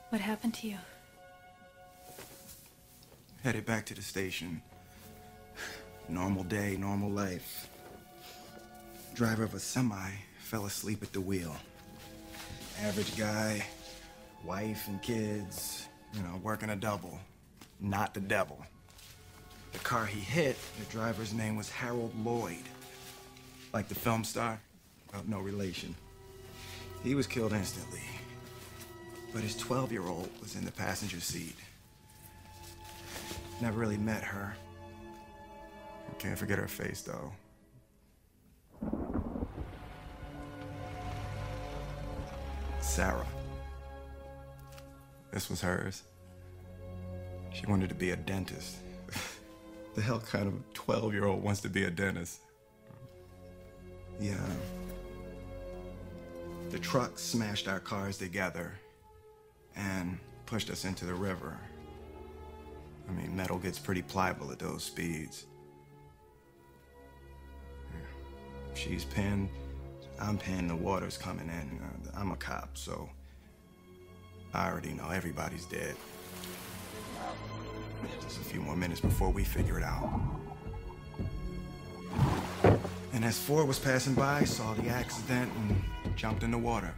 What happened to you? Headed back to the station. Normal day, normal life. Driver of a semi fell asleep at the wheel. Average guy, wife and kids, you know, working a double. Not the devil. The car he hit, the driver's name was Harold Lloyd. Like the film star, but no relation. He was killed instantly. But his 12-year-old was in the passenger seat. Never really met her. I can't forget her face, though. Sarah. This was hers. She wanted to be a dentist. The hell kind of 12-year-old wants to be a dentist? Yeah. The truck smashed our cars together and pushed us into the river. I mean, metal gets pretty pliable at those speeds. She's pinned, I'm pinned, the water's coming in. I'm a cop, so I already know everybody's dead. Just a few more minutes before we figure it out. And as Ford was passing by, saw the accident and jumped in the water.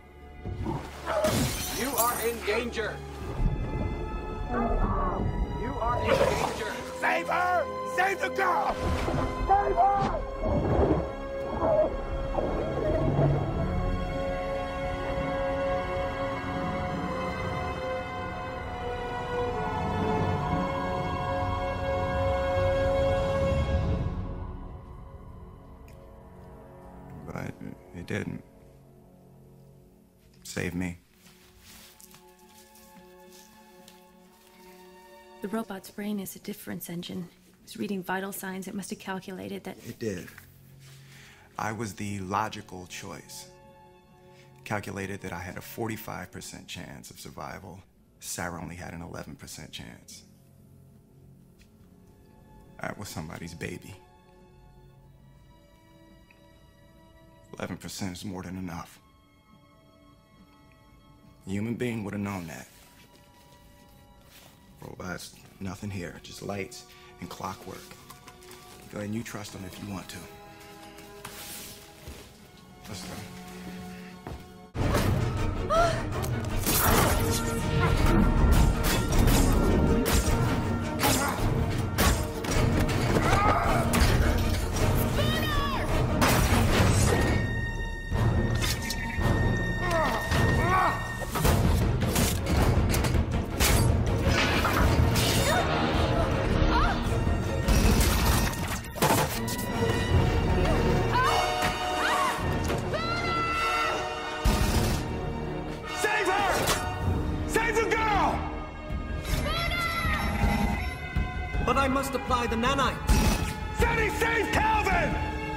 You are in danger! You are in danger! Save her! Save the girl! Save her! But it didn't save me. The robot's brain is a difference engine. It was reading vital signs. It must have calculated that... It did. I was the logical choice. Calculated that I had a 45% chance of survival. Sarah only had an 11% chance. That was somebody's baby. 11% is more than enough. A human being would have known that. Robots, nothing here, just lights and clockwork. Go ahead and you trust them if you want to. Let's go. But I must apply the nanites. Sonny, save Calvin!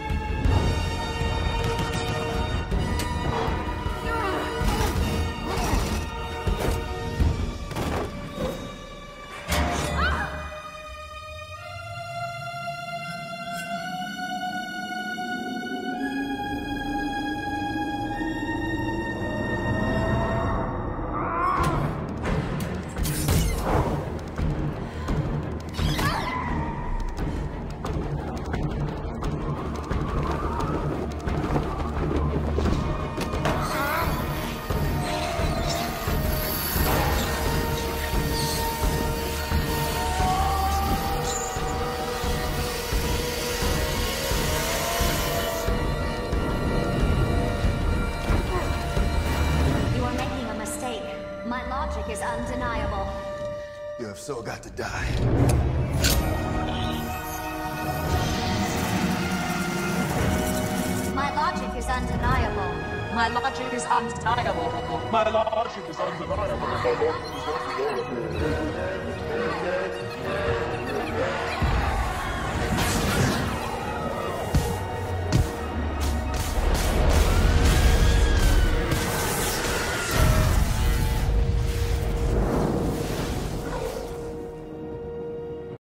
Is undeniable. You have so got to die. My logic is undeniable. My logic is undeniable. My logic is undeniable. My logic is undeniable.